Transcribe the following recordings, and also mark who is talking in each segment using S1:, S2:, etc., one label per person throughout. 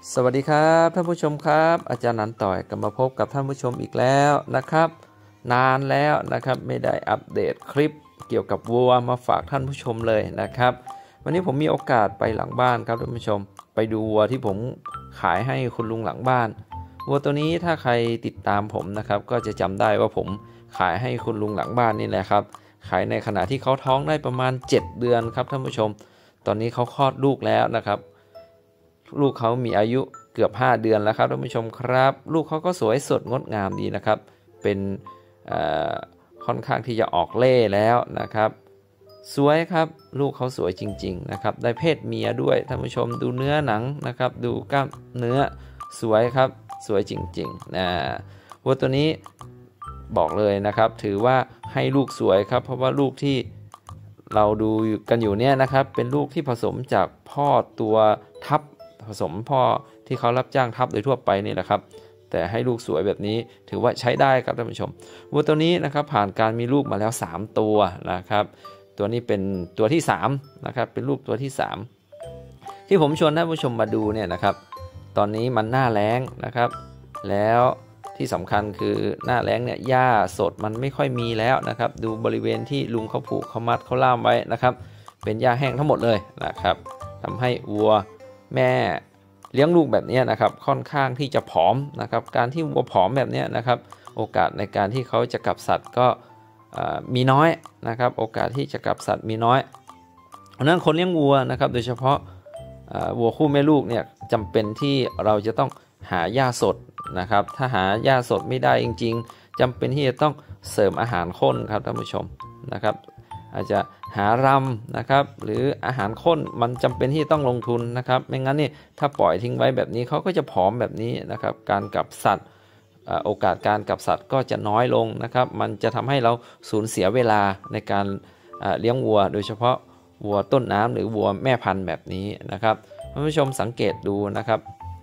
S1: สวัสดีครับท่านผู้ชมครับอาจารย์นันต่อยกลับมาพบกับท่านผู้ชมอีกแล้วนะครับนานแล้วนะครับไม่ได้อัปเดตคลิปเกี่ยวกับวัวมาฝากท่านผู้ชมเลยนะครับวันนี้ผมมีโอกาสไปหลังบ้านครับท่านผู้ชมไปดูวัวที่ผมขายให้คุณลุงหลังบ้านวัวตัวนี้ถ้าใครติดตามผมนะครับก็จะจำได้ว่าผมขายให้คุณลุงหลังบ้านนี่แหละครับขายในขณะที่เขาท้องได้ประมาณ7 เดือนครับท่านผู้ชมตอนนี้เขาคลอดลูกแล้วนะครับลูกเขามีอายุเกือบ5 เดือนแล้วครับท่านผู้ชมครับลูกเขาก็สวยสดงดงามดีนะครับเป็นค่อนข้างที่จะออกเล่แล้วนะครับสวยครับลูกเขาสวยจริงๆนะครับได้เพศเมียด้วยท่านผู้ชมดูเนื้อหนังนะครับดูกล้ามเนื้อสวยครับสวยจริงๆวัวตัวนี้บอกเลยนะครับถือว่าให้ลูกสวยครับเพราะว่าลูกที่เราดูกันอยู่เนี่ยนะครับเป็นลูกที่ผสมจากพ่อตัวทับผสมพ่อที่เขารับจ้างทับโดยทั่วไปนี่แหละครับแต่ให้ลูกสวยแบบนี้ถือว่าใช้ได้ครับท่านผู้ชมวัวตัวนี้นะครับผ่านการมีลูกมาแล้ว3 ตัวนะครับตัวนี้เป็นตัวที่3นะครับเป็นลูกตัวที่3ที่ผมชวนท่านผู้ชมมาดูเนี่ยนะครับตอนนี้มันหน้าแล้งนะครับแล้วที่สำคัญคือหน้าแล้งเนี่ยหญ้าสดมันไม่ค่อยมีแล้วนะครับดูบริเวณที่ลุงเขาผูกเขามัดเขาล่ามไว้นะครับเป็นหญ้าแห้งทั้งหมดเลยนะครับทำให้วัวแม่เลี้ยงลูกแบบนี้นะครับค่อนข้างที่จะผอมนะครับการที่วัวผอมแบบนี้นะครับโอกาสในการที่เขาจะกลับสัตว์ก็มีน้อยนะครับโอกาสที่จะกลับสัตว์มีน้อยเพราะนั้นคนเลี้ยงวัวนะครับโดยเฉพาะวัวคู่แม่ลูกเนี่ยจำเป็นที่เราจะต้องหาหญ้าสดนะครับถ้าหาหญ้าสดไม่ได้จริงๆจำเป็นที่จะต้องเสริมอาหารข้นครับท่านผู้ชมนะครับอาจจะหารำนะครับหรืออาหารข้นมันจำเป็นที่ต้องลงทุนนะครับไม่งั้นนี่ถ้าปล่อยทิ้งไว้แบบนี้เขาก็จะผอมแบบนี้นะครับการกลับสัตว์โอกาสการกลับสัตว์ก็จะน้อยลงนะครับมันจะทำให้เราสูญเสียเวลาในการเลี้ยงวัวโดยเฉพาะวัวต้นน้ำหรือวัวแม่พันธุ์แบบนี้นะครับท่านผู้ชมสังเกตดูนะครับ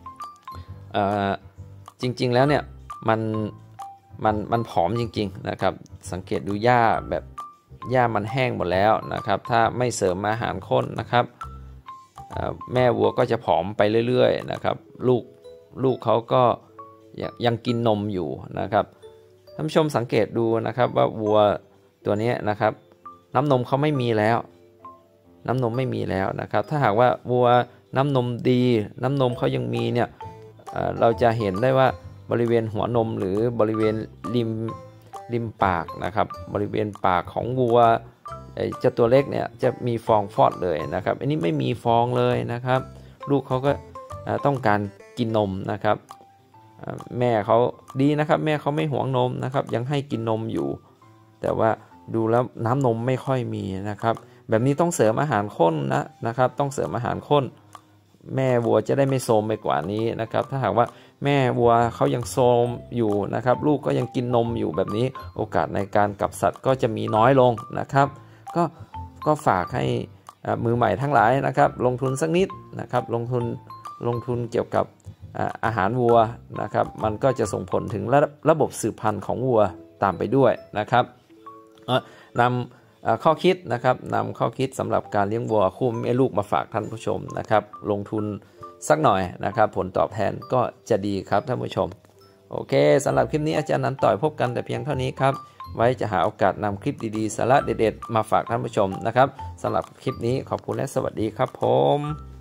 S1: จริงๆแล้วเนี่ยมันผอมจริงๆนะครับสังเกตดูหญ้าแบบหญ้ามันแห้งหมดแล้วนะครับถ้าไม่เสริมอาหารข้นนะครับแม่วัวก็จะผอมไปเรื่อยๆนะครับลูกเขาก็ยังกินนมอยู่นะครับท่านผู้ชมสังเกตดูนะครับว่าวัวตัวนี้นะครับน้ำนมเขาไม่มีแล้วน้ำนมไม่มีแล้วนะครับถ้าหากว่าวัวน้ำนมดีน้ำนมเขายังมีเนี่ยเราจะเห็นได้ว่าบริเวณหัวนมหรือบริเวณริมปากนะครับบริเวณปากของวัวเจ้าตัวเล็กเนี่ยจะมีฟองฟอดเลยนะครับอันนี้ไม่มีฟองเลยนะครับลูกเขาก็ต้องการกินนมนะครับแม่เขาดีนะครับแม่เขาไม่หวงนมนะครับยังให้กินนมอยู่แต่ว่าดูแล้วน้ำนมไม่ค่อยมีนะครับแบบนี้ต้องเสริมอาหารข้นนะครับต้องเสริมอาหารข้นแม่วัวจะได้ไม่โทรมไปกว่านี้นะครับถ้าหากว่าแม่วัวเขายังโทรมอยู่นะครับลูกก็ยังกินนมอยู่แบบนี้โอกาสในการกลับสัตว์ก็จะมีน้อยลงนะครับก็ฝากให้มือใหม่ทั้งหลายนะครับลงทุนสักนิดนะครับลงทุนเกี่ยวกับอาหารวัวนะครับมันก็จะส่งผลถึงระบบสืบพันธุ์ของวัวตามไปด้วยนะครับนำข้อคิดนะครับนำข้อคิดสำหรับการเลี้ยงวัวคู่แม่ลูกมาฝากท่านผู้ชมนะครับลงทุนสักหน่อยนะครับผลตอบแทนก็จะดีครับท่านผู้ชมโอเคสำหรับคลิปนี้อาจารย์นันต่อยพบกันแต่เพียงเท่านี้ครับไว้จะหาโอกาสนำคลิปดีๆสาระเด็ดๆมาฝากท่านผู้ชมนะครับสำหรับคลิปนี้ขอบคุณและสวัสดีครับผม